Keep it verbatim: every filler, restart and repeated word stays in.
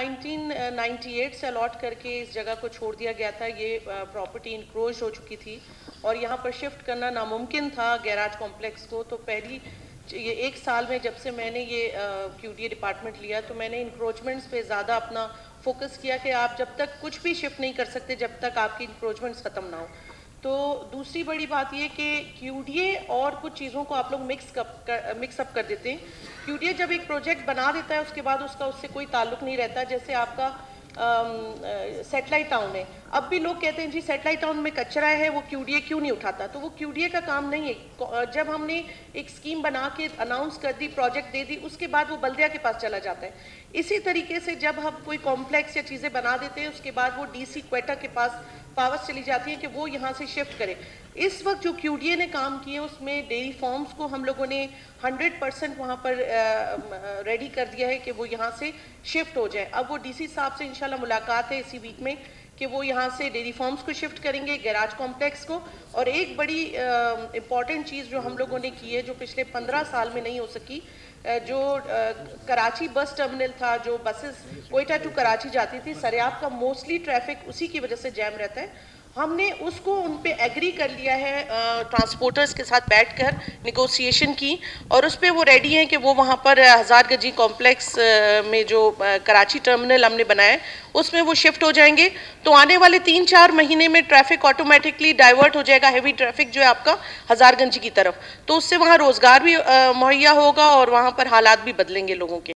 Nineteen ninety eight से allot करके इस जगह को छोड़ दिया गया था। ये प्रॉपर्टी इनक्रोच हो चुकी थी और यहाँ पर शिफ्ट करना नामुमकिन था गैराज कॉम्प्लेक्स को। तो पहली ये एक साल में जब से मैंने ये क्यूडीए डिपार्टमेंट लिया तो मैंने इंक्रोचमेंट्स पे ज़्यादा अपना फोकस किया कि आप जब तक कुछ भी शिफ्ट नहीं कर सकते जब तक आपकी इंक्रोचमेंट्स ख़त्म ना हो। तो दूसरी बड़ी बात ये कि क्यूडीए और कुछ चीज़ों को आप लोग मिक्स कर मिक्सअप कर देते हैं। क्यूडीए जब एक प्रोजेक्ट बना देता है उसके बाद उसका उससे कोई ताल्लुक नहीं रहता। जैसे आपका सेटेलाइट टाउन है, अब भी लोग कहते हैं जी सेटेलाइट टाउन में कचरा है वो क्यूडीए क्यों नहीं उठाता, तो वो क्यूडीए का काम नहीं है। जब हमने एक स्कीम बना के अनाउंस कर दी, प्रोजेक्ट दे दी, उसके बाद वो बल्दिया के पास चला जाता है। इसी तरीके से जब हम कोई कॉम्प्लेक्स या चीज़ें बना देते हैं उसके बाद वो डीसी क्वेटा के पास पावर्स चली जाती है कि वो यहाँ से शिफ्ट करे। इस वक्त जो क्यूडीए ने काम किए उसमें डेयरी फार्म्स को हम लोगों ने हंड्रेड परसेंट वहाँ पर रेडी कर दिया है कि वो यहाँ से शिफ्ट हो जाए। अब वो डीसी साहब से इंशाल्लाह मुलाकात है इसी वीक में कि वो यहाँ से डेयरी फार्म्स को शिफ्ट करेंगे, गैराज कॉम्प्लेक्स को। और एक बड़ी इम्पॉर्टेंट चीज़ जो हम लोगों ने की है जो पिछले पंद्रह साल में नहीं हो सकी, जो कराची बस टर्मिनल था, जो बसेस कोयटा टू कराची जाती थी, सरियाब का मोस्टली ट्रैफिक उसी की वजह से जैम रहता है। हमने उसको उन पे एग्री कर लिया है, ट्रांसपोर्टर्स के साथ बैठकर निगोशिएशन की और उस पे वो रेडी हैं कि वो वहाँ पर हज़ार गजी कॉम्प्लेक्स में जो कराची टर्मिनल हमने बनाया है उसमें वो शिफ्ट हो जाएंगे। तो आने वाले तीन चार महीने में ट्रैफिक ऑटोमेटिकली डाइवर्ट हो जाएगा, हैवी ट्रैफिक जो है आपका हज़ार गंजी की तरफ, तो उससे वहाँ रोज़गार भी मुहैया होगा और वहाँ पर हालात भी बदलेंगे लोगों के।